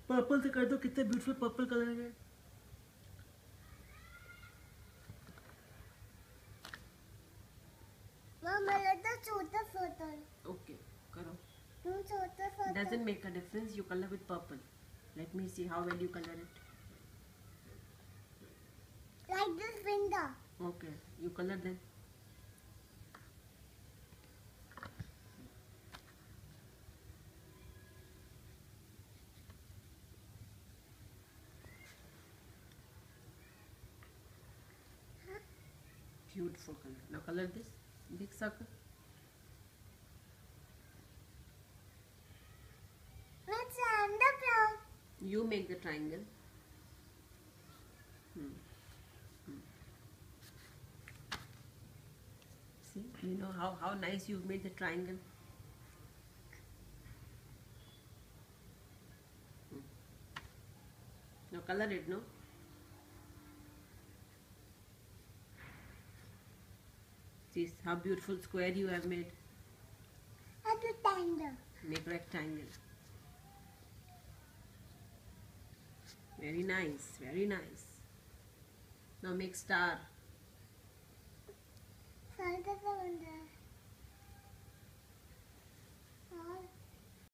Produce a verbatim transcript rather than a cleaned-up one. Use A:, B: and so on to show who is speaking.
A: Purple से कर दो, कितने ब्यूटीफुल पर्पल कलर है।
B: छोटा छोटा
A: ओके करो।
B: छोटा छोटा
A: Doesn't make a difference. You color with purple. Let me see how well you color it.
B: like this finger.
A: Okay, you color then. Beautiful color. Now color this big circle.
B: Let's end up now.
A: You make the triangle. Hmm. Hmm. See, you know how, how nice you've made the triangle. Hmm. Now color it, no? See how beautiful square you have made.
B: A rectangle.
A: Make rectangle. Very nice, very nice. Now make star.
B: Santa Claus.